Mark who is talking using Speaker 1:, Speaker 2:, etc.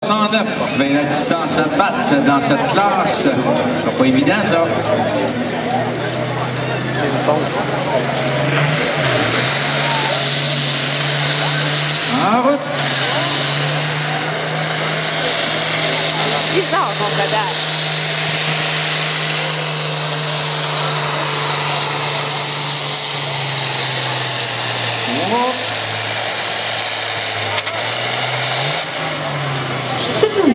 Speaker 1: 109 pour trouver la distance à battre dans cette classe. Ce sera pas évident, ça. En route.
Speaker 2: Bizarre ton pédale.
Speaker 1: Oh.